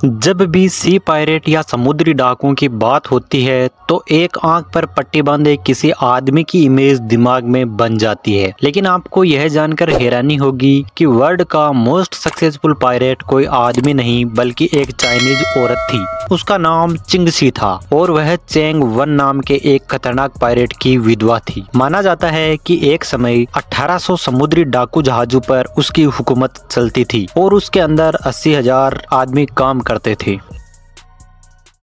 जब भी सी पायरेट या समुद्री डाकुओं की बात होती है तो एक आंख पर पट्टी बांधे किसी आदमी की इमेज दिमाग में बन जाती है। लेकिन आपको यह जानकर हैरानी होगी कि वर्ल्ड का मोस्ट सक्सेसफुल पायरेट कोई आदमी नहीं बल्कि एक चाइनीज औरत थी। उसका नाम चिंगसी था और वह चेंग वन नाम के एक खतरनाक पायरेट की विधवा थी। माना जाता है कि एक समय 1800 समुद्री डाकू जहाजों पर उसकी हुकूमत चलती थी और उसके अंदर 80,000 आदमी काम करते थे।